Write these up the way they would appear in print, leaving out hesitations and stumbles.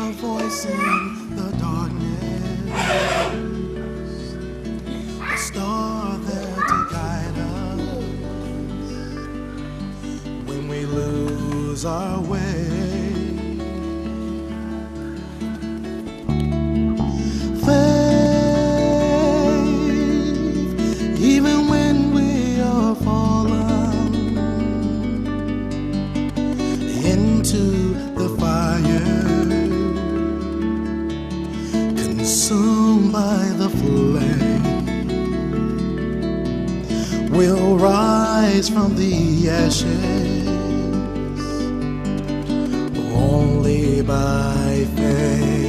a voice in the darkness, a star there to guide us when we lose our way. Faith, even when we are fallen into the fire, consumed by the flame, we'll rise from the ashes only by faith.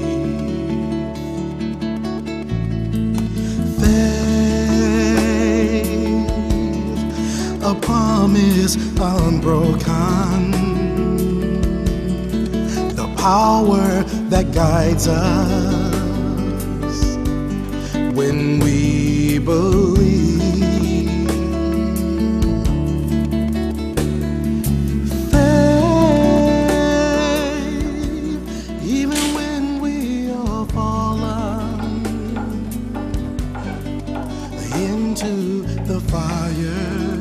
Faith, a promise unbroken, the power that guides us when we believe. Faith, even when we are fallen into the fire,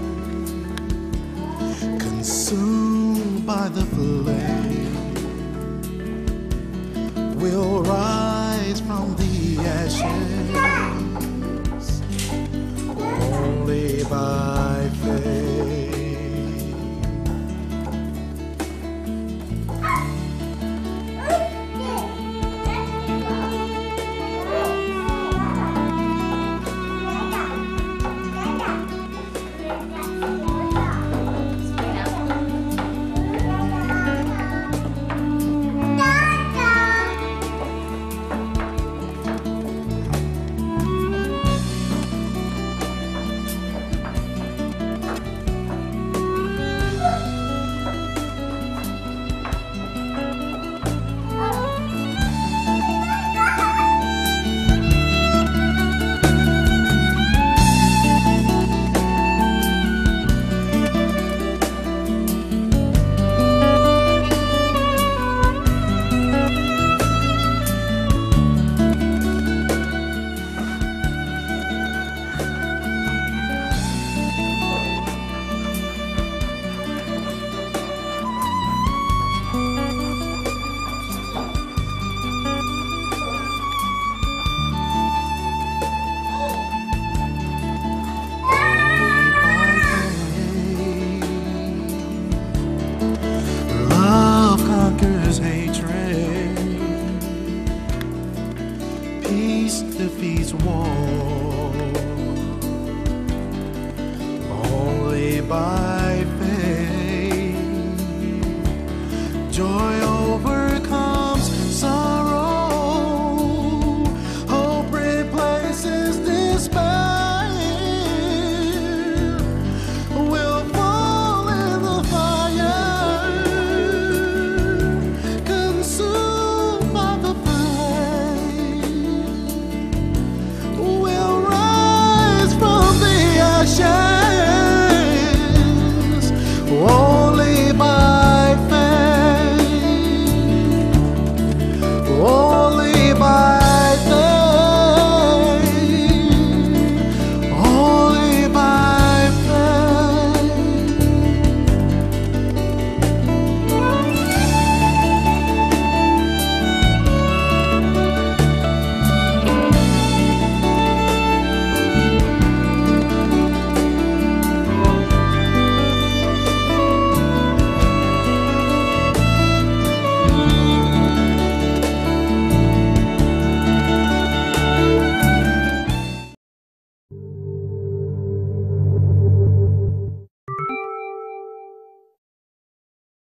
consumed by the flame, we'll rise from the ashes